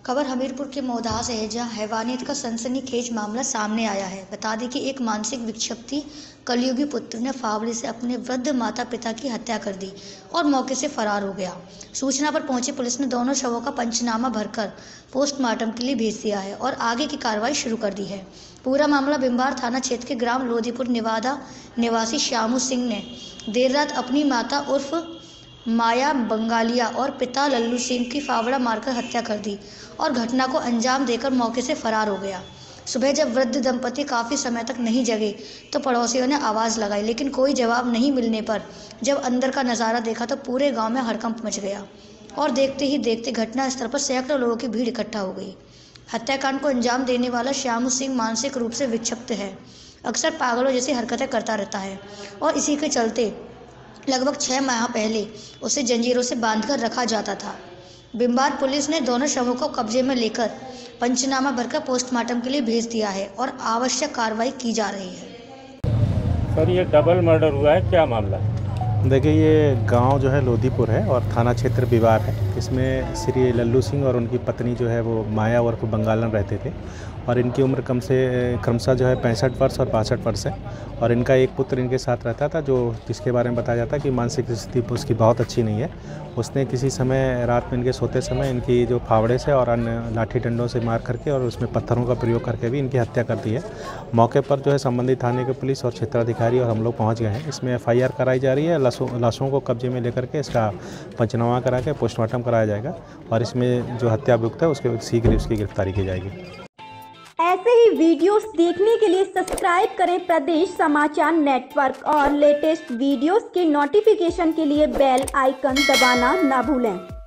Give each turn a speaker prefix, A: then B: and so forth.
A: खबर हमीरपुर के मौदाह से है, जहां हैवानियत का सनसनीखेज मामला सामने आया है। बता दें कि एक मानसिक विक्षिप्त कलयुगी पुत्र ने फावड़े से अपने वृद्ध माता पिता की हत्या कर दी और मौके से फरार हो गया। सूचना पर पहुंची पुलिस ने दोनों शवों का पंचनामा भरकर पोस्टमार्टम के लिए भेज दिया है और आगे की कार्रवाई शुरू कर दी है। पूरा मामला बिम्बार थाना क्षेत्र के ग्राम लोधीपुर निवादा निवासी श्यामू सिंह ने देर रात अपनी माता उर्फ माया बंगालिया और पिता लल्लू सिंह की फावड़ा मारकर हत्या कर दी और घटना को अंजाम देकर मौके से फरार हो गया। सुबह जब वृद्ध दंपति काफ़ी समय तक नहीं जगे तो पड़ोसियों ने आवाज़ लगाई, लेकिन कोई जवाब नहीं मिलने पर जब अंदर का नज़ारा देखा तो पूरे गांव में हड़कंप मच गया और देखते ही देखते घटनास्थल पर सैकड़ों लोगों की भीड़ इकट्ठा हो गई। हत्याकांड को अंजाम देने वाला श्यामू सिंह मानसिक रूप से विक्षिप्त है, अक्सर पागलों जैसी हरकतें करता रहता है और इसी के चलते लगभग 6 माह पहले उसे जंजीरों से बांधकर रखा जाता था। बिम्बार पुलिस ने दोनों शवों को कब्जे में लेकर पंचनामा भरकर पोस्टमार्टम के लिए भेज दिया है और आवश्यक कार्रवाई की जा रही है।
B: सर, ये डबल मर्डर हुआ है, क्या मामला?
C: देखिए, ये गांव जो है लोधीपुर है और थाना क्षेत्र बिवार है। इसमें श्री लल्लू सिंह और उनकी पत्नी जो है वो माया उर्फ बंगालन रहते थे और इनकी उम्र क्रमशः जो है 65 वर्ष और 62 वर्ष है और इनका एक पुत्र इनके साथ रहता था, जो जिसके बारे में बताया जाता है कि मानसिक स्थिति उसकी बहुत अच्छी नहीं है। उसने किसी समय रात में इनके सोते समय इनकी जो फावड़े से और अन्य लाठी डंडों से मार करके और उसमें पत्थरों का प्रयोग करके भी इनकी हत्या कर दी है। मौके पर जो है संबंधित थाने के पुलिस और क्षेत्राधिकारी और हम लोग पहुँच गए हैं। इसमें FIR कराई जा रही है। लाशों को कब्जे में लेकर के इसका पंचनामा करा के पोस्टमार्टम कराया जाएगा और इसमें जो हत्या अभियुक्त है उसके शीघ्र उसकी गिरफ्तारी की जाएगी।
D: ऐसे ही वीडियोस देखने के लिए सब्सक्राइब करें प्रदेश समाचार नेटवर्क और लेटेस्ट वीडियोस के नोटिफिकेशन के लिए बेल आइकन दबाना ना भूलें।